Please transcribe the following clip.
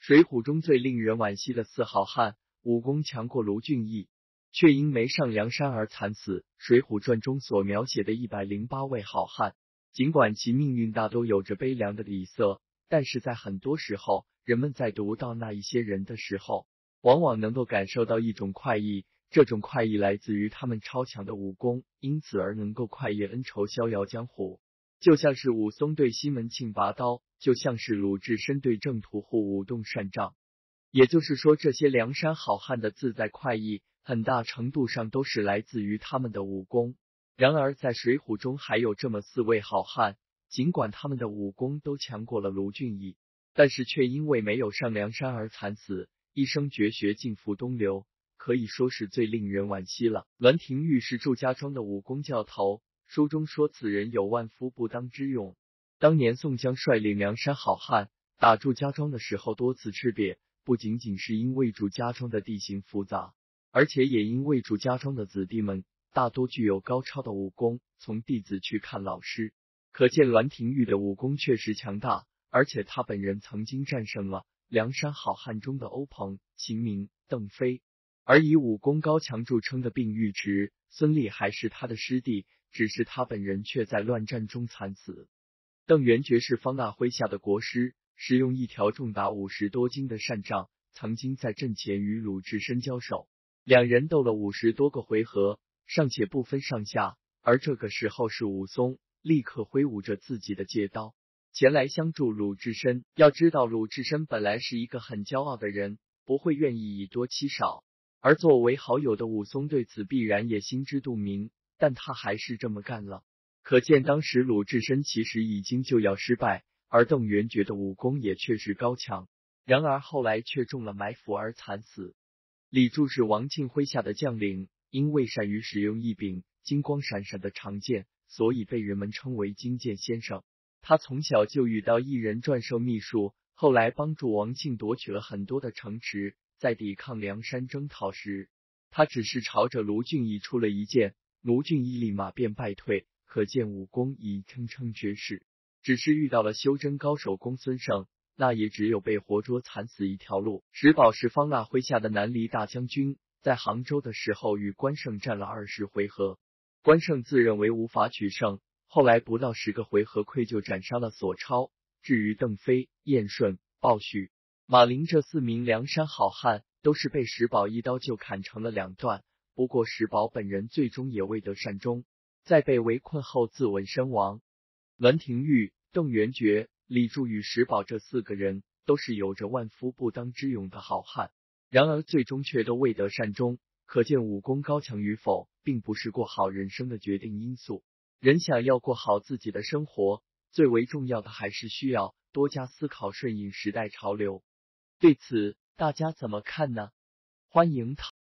水浒中最令人惋惜的4好汉，武功强过卢俊义，却因没上梁山而惨死。水浒传中所描写的108位好汉，尽管其命运大都有着悲凉的底色，但是在很多时候，人们在读到那一些人的时候，往往能够感受到一种快意，这种快意来自于他们超强的武功，因此而能够快意恩仇，逍遥江湖。就像是武松对西门庆拔刀，就像是鲁智深对郑屠户舞动扇杖。也就是说，这些梁山好汉的自在快意，很大程度上都是来自于他们的武功。然而在水浒中还有这么4位好汉，尽管他们的武功都强过了卢俊义，但是却因为没有上梁山而惨死，一生绝学尽付东流，可以说是最令人惋惜了。栾廷玉是祝家庄的武功教头，书中说此人有万夫不当之勇。当年宋江率领梁山好汉打祝家庄的时候，多次吃瘪，不仅仅是因为祝家庄的地形复杂，而且也因为祝家庄的子弟们大多具有高超的武功，从弟子去看老师，可见栾廷玉的武功确实强大，而且他本人曾经战胜了梁山好汉中的欧鹏、秦明、邓飞。而以武功高强著称的并尉迟、孙立还是他的师弟，只是他本人却在乱战中惨死。邓元觉是方腊麾下的国师，使用一条重达50多斤的扇杖，曾经在阵前与鲁智深交手，两人斗了50多个回合，尚且不分上下。而这个时候是武松立刻挥舞着自己的戒刀前来相助鲁智深。要知道鲁智深本来是一个很骄傲的人，不会愿意以多欺少，而作为好友的武松对此必然也心知肚明，但他还是这么干了。可见当时鲁智深其实已经就要失败，而邓元觉的武功也确实高强，然而后来却中了埋伏而惨死。李柱是王庆麾下的将领，因为善于使用一柄金光闪闪的长剑，所以被人们称为金剑先生。他从小就遇到一人传授秘术，后来帮助王庆夺取了很多的城池，在抵抗梁山征讨时，他只是朝着卢俊义出了一剑，卢俊义立马便败退，可见武功已称绝世。只是遇到了修真高手公孙胜，那也只有被活捉惨死一条路。石宝是方腊麾下的南黎大将军，在杭州的时候与关胜战了20回合，关胜自认为无法取胜，后来不到10个回合溃就斩杀了索超。至于邓飞、燕顺、鲍旭、马林这4名梁山好汉，都是被石宝一刀就砍成了2段。不过石宝本人最终也未得善终，在被围困后自刎身亡。栾廷玉、邓元觉、李柱与石宝这4个人都是有着万夫不当之勇的好汉，然而最终却都未得善终，可见武功高强与否并不是过好人生的决定因素。人想要过好自己的生活，最为重要的还是需要多加思考，顺应时代潮流。对此大家怎么看呢？欢迎讨